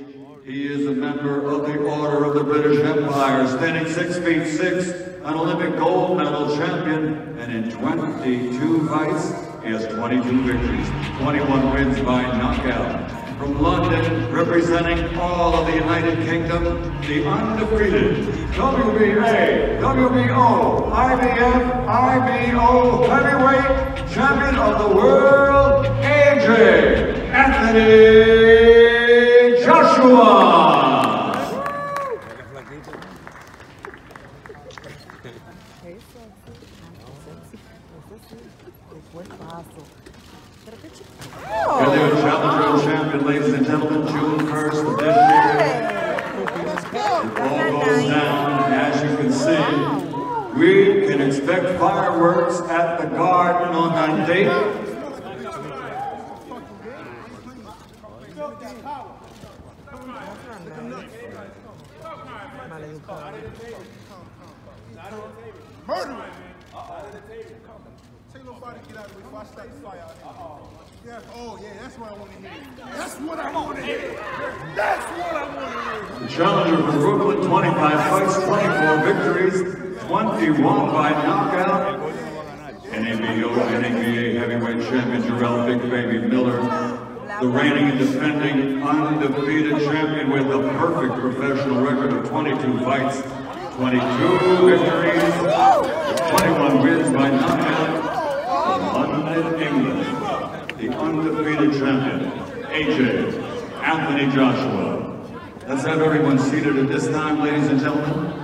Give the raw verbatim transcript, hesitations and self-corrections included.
He is a member of the Order of the British Empire, standing six feet six, an Olympic gold medal champion, and in twenty-two fights, he has twenty-two victories, twenty-one wins by knockout. From London, representing all of the United Kingdom, the undefeated W B A, W B O, I B F, I B O heavyweight champion of the world, A J Anthony Joshua. Heavyweight challenger champion, ladies and gentlemen, June first of this year. It all goes down, as you can see. We can expect fireworks at the Garden on that date. Murder! Take nobody get out of the way before I start the fire out here. Yeah, oh yeah, that's what I want to hear. That's what I want to hear. That's what I want to hear. The challenger from Brooklyn, twenty-five fights, twenty-four victories, twenty-one by knockout. N A B O, N A B A heavyweight champion Jarrell Big Baby Miller. The reigning and defending undefeated champion with a perfect professional record of twenty-two fights, twenty-two victories, twenty-one wins by knockout. From London, England, the undefeated champion, A J Anthony Joshua. Let's have everyone seated at this time, ladies and gentlemen.